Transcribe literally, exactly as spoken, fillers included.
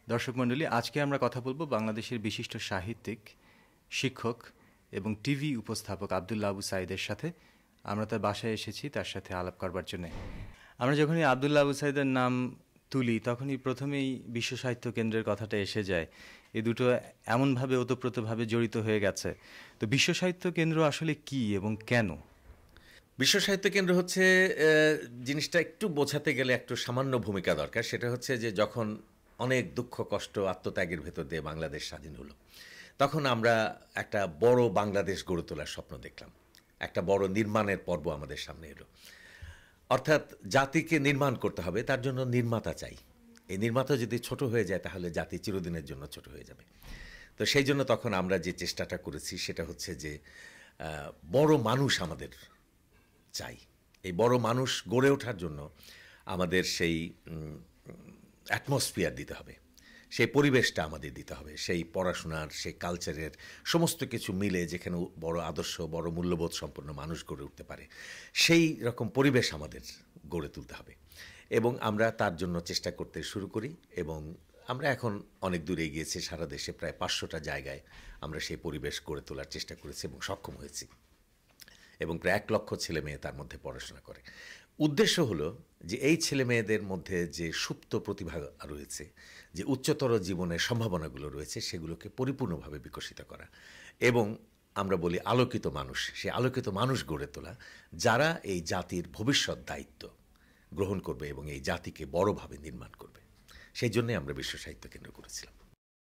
দর্শক মণ্ডলী, আজকে আমরা কথা বলবো বাংলাদেশের বিশিষ্ট সাহিত্যিক, শিক্ষক এবং টিভি উপস্থাপক আবদুল্লাহ আবু সাঈদের সাথে। আমরা তার বাসায় এসেছি তার সাথে আলাপ করবার জন্যে। আমরা যখনই আবদুল্লাহ আবু সাঈদের নাম তুলি তখনই প্রথমেই বিশ্ব সাহিত্য কেন্দ্রের কথাটা এসে যায়। এই দুটো এমনভাবে ওতপ্রোতভাবে জড়িত হয়ে গেছে। তো বিশ্ব সাহিত্য কেন্দ্র আসলে কি এবং কেন? বিশ্ব সাহিত্য কেন্দ্র হচ্ছে জিনিসটা একটু বোঝাতে গেলে একটু সামান্য ভূমিকা দরকার। সেটা হচ্ছে যে যখন অনেক দুঃখ কষ্ট আত্মত্যাগের ভেতর দিয়ে বাংলাদেশ স্বাধীন হলো, তখন আমরা একটা বড় বাংলাদেশ গড়ে তোলার স্বপ্ন দেখলাম। একটা বড় নির্মাণের পর্ব আমাদের সামনে এলো। অর্থাৎ জাতিকে নির্মাণ করতে হবে, তার জন্য নির্মাতা চাই। এই নির্মাতা যদি ছোট হয়ে যায় তাহলে জাতি চিরদিনের জন্য ছোট হয়ে যাবে। তো সেই জন্য তখন আমরা যে চেষ্টাটা করেছি সেটা হচ্ছে যে বড় মানুষ আমাদের চাই। এই বড় মানুষ গড়ে ওঠার জন্য আমাদের সেই অ্যাটমসফিয়ার দিতে হবে, সেই পরিবেশটা আমাদের দিতে হবে, সেই পড়াশোনার, সেই কালচারের সমস্ত কিছু মিলে যেখানে বড় আদর্শ, বড় মূল্যবোধ সম্পন্ন মানুষ গড়ে উঠতে পারে, সেই রকম পরিবেশ আমাদের গড়ে তুলতে হবে। এবং আমরা তার জন্য চেষ্টা করতে শুরু করি এবং আমরা এখন অনেক দূরে গিয়েছি। সারা দেশে প্রায় পাঁচশোটা জায়গায় আমরা সেই পরিবেশ গড়ে তোলার চেষ্টা করেছি এবং সক্ষম হয়েছি। এবং প্রায় এক লক্ষ ছেলে মেয়ে তার মধ্যে পড়াশোনা করে। উদ্দেশ্য হলো যে এই ছেলে মেয়েদের মধ্যে যে সুপ্ত প্রতিভা রয়েছে, যে উচ্চতর জীবনের সম্ভাবনাগুলো রয়েছে, সেগুলোকে পরিপূর্ণভাবে বিকশিত করা এবং আমরা বলি আলোকিত মানুষ, সেই আলোকিত মানুষ গড়ে তোলা, যারা এই জাতির ভবিষ্যৎ দায়িত্ব গ্রহণ করবে এবং এই জাতিকে বড়ভাবে নির্মাণ করবে। সেই জন্যই আমরা বিশ্ব সাহিত্য কেন্দ্র করেছিলাম।